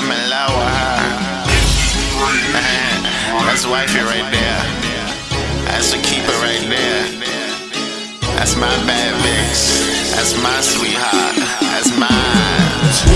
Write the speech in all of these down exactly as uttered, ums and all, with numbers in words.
I'm in love with her. That's wifey right there. That's a keeper right there. That's my bad bitch. That's my sweetheart. That's mine.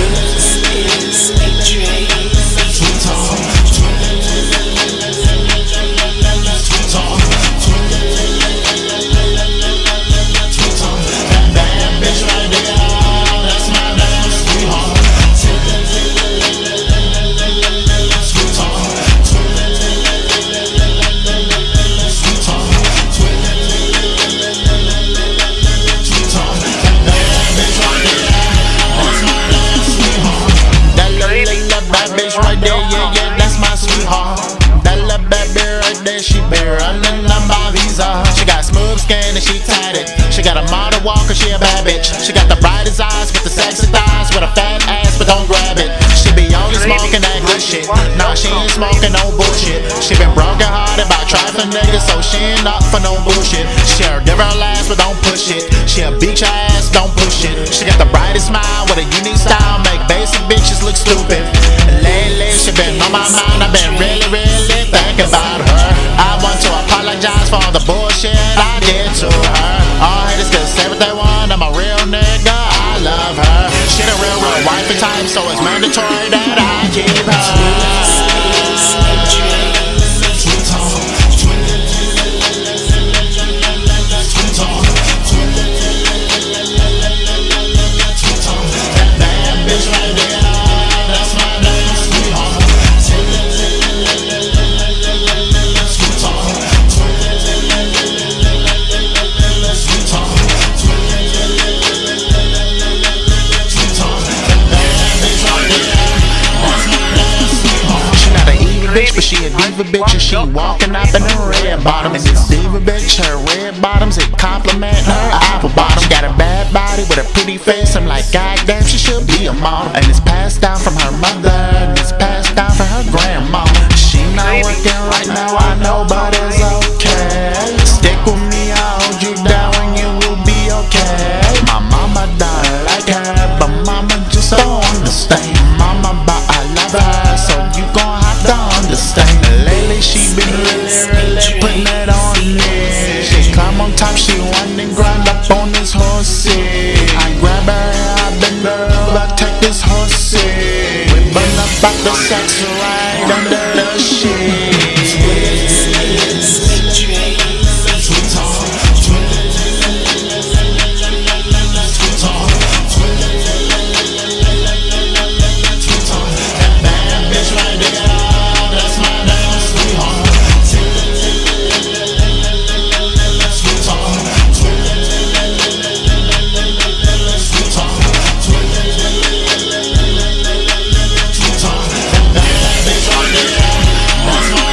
Right there, yeah, yeah, that's my sweetheart. That little baby right there, she been running on my visa. She got smooth skin and she tatted. She got a model walker, she a bad bitch. She got the brightest eyes with the sexy thighs, with a fat ass, but don't grab it. She be only smoking that good shit. Nah, she ain't smoking no bullshit. She been broken hearted by trifling niggas, so she ain't up for no bullshit. She'll give her last, but don't push it. She'll beat your ass, don't push it. She got the brightest smile with a unique style, make basic bitches look stupid. Lately, she been on my mind, I've been really, really thinking about her. I want to apologize for all the bullshit I did to her. All haters can say what they want, I'm a real nigga, I love her. She the real, real wifey type, so it's mandatory that I keep her. Bitch, but she a diva bitch and she walking up in her red bottoms. And this diva bitch, her red bottoms, it compliment her apple bottom. She got a bad body with a pretty face, I'm like, goddamn, she should be a model. And it's passed down from her mother, and it's passed down from her grandma. She not working right now, I know, but it's okay. Stick with me, I'll hold you down and you will be okay. My mama don't like her, but mama just don't understand. Mama, but I love her, so you gon' have to understand. Lately she been really, really putting it on me. She climb on top, she want and grind up on this horsey. I grab her, I bend her, I take this horsey. We burn up out the sex right under the sheet.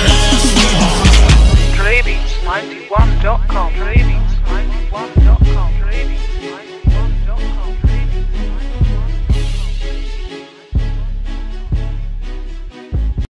ninety-one dot com. ninety-one dot com.